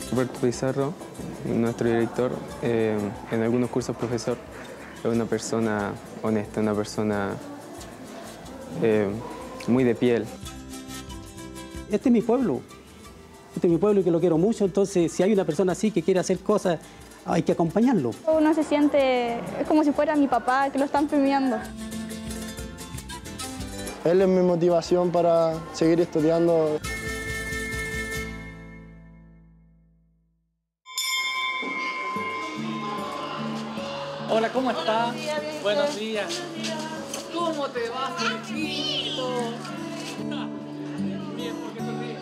Roberto Pizarro, nuestro director, en algunos cursos profesor, es una persona honesta, una persona muy de piel. Este es mi pueblo y que lo quiero mucho, entonces si hay una persona así que quiere hacer cosas, hay que acompañarlo. Uno se siente, es como si fuera mi papá, que lo están premiando. Él es mi motivación para seguir estudiando. Hola, ¿cómo estás? Buenos días. ¿Cómo te va, Jorgito? Bien, ¿por qué sonríes?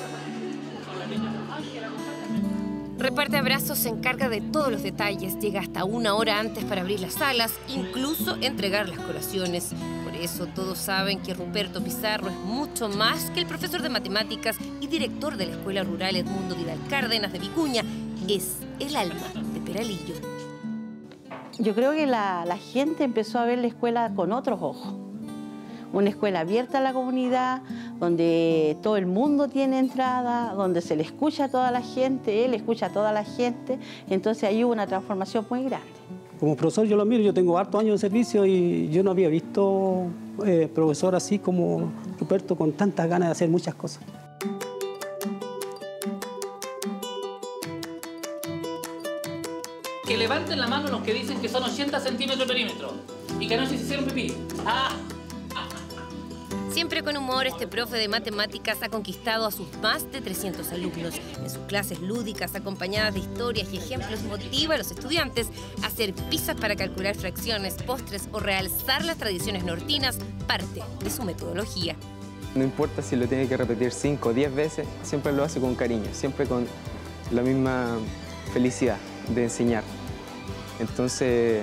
Reparte abrazos, se encarga de todos los detalles, llega hasta 1 hora antes para abrir las salas, incluso entregar las colaciones. Por eso todos saben que Ruperto Pizarro es mucho más que el profesor de matemáticas y director de la Escuela Rural Edmundo Vidal Cárdenas de Vicuña. Es el alma de Peralillo. Yo creo que la gente empezó a ver la escuela con otros ojos. Una escuela abierta a la comunidad, donde todo el mundo tiene entrada, donde se le escucha a toda la gente, él escucha a toda la gente. Entonces ahí hubo una transformación muy grande. Como profesor yo lo miro, yo tengo hartos años de servicio y yo no había visto profesor así como Ruperto con tantas ganas de hacer muchas cosas. Que levanten la mano los que dicen que son 80 centímetros de perímetro y que anoche se hicieron pipí. Siempre con humor, este profe de matemáticas ha conquistado a sus más de 300 alumnos. En sus clases lúdicas, acompañadas de historias y ejemplos, motiva a los estudiantes a hacer pizzas para calcular fracciones, postres o realzar las tradiciones nortinas, parte de su metodología. No importa si lo tiene que repetir 5 o 10 veces, siempre lo hace con cariño, siempre con la misma felicidad de enseñar. Entonces,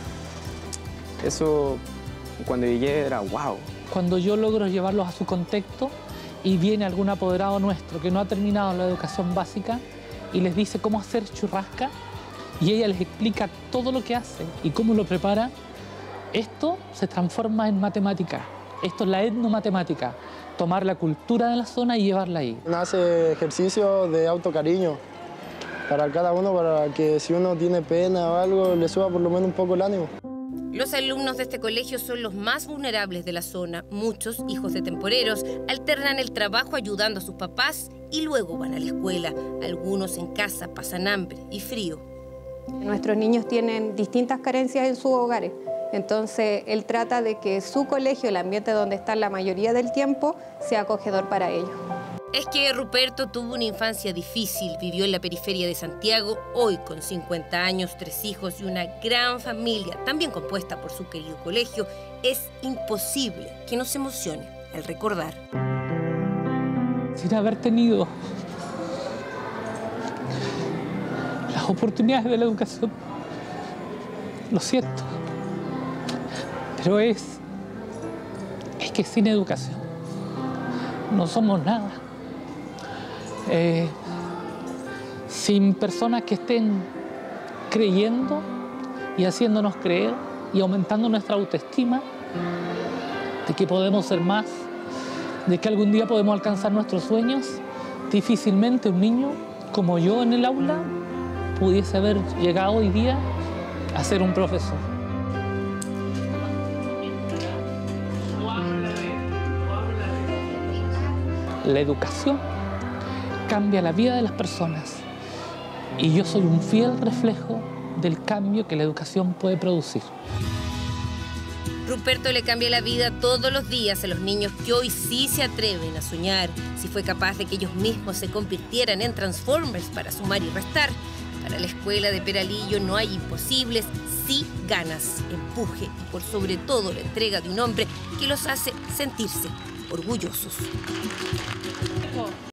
eso cuando llegué era wow. Cuando yo logro llevarlos a su contexto y viene algún apoderado nuestro que no ha terminado la educación básica y les dice cómo hacer churrasca y ella les explica todo lo que hace y cómo lo prepara, esto se transforma en matemática. Esto es la etnomatemática, tomar la cultura de la zona y llevarla ahí. Hace ejercicio de autocariño para cada uno, para que si uno tiene pena o algo, le suba por lo menos un poco el ánimo. Los alumnos de este colegio son los más vulnerables de la zona. Muchos, hijos de temporeros, alternan el trabajo ayudando a sus papás y luego van a la escuela. Algunos en casa pasan hambre y frío. Nuestros niños tienen distintas carencias en sus hogares. Entonces, él trata de que su colegio, el ambiente donde están la mayoría del tiempo, sea acogedor para ellos. Es que Ruperto tuvo una infancia difícil, vivió en la periferia de Santiago, hoy con 50 años, 3 hijos y una gran familia, también compuesta por su querido colegio. Es imposible que no se emocione al recordar. Sin haber tenido las oportunidades de la educación, lo siento, pero es que sin educación no somos nada. Sin personas que estén creyendo y haciéndonos creer y aumentando nuestra autoestima de que podemos ser más, de que algún día podemos alcanzar nuestros sueños, difícilmente un niño como yo en el aula pudiese haber llegado hoy día a ser un profesor. La educación cambia la vida de las personas y yo soy un fiel reflejo del cambio que la educación puede producir. Ruperto le cambia la vida todos los días a los niños que hoy sí se atreven a soñar. Si fue capaz de que ellos mismos se convirtieran en Transformers para sumar y restar, para la escuela de Peralillo no hay imposibles, sí ganas, empuje y por sobre todo la entrega de un hombre que los hace sentirse orgullosos.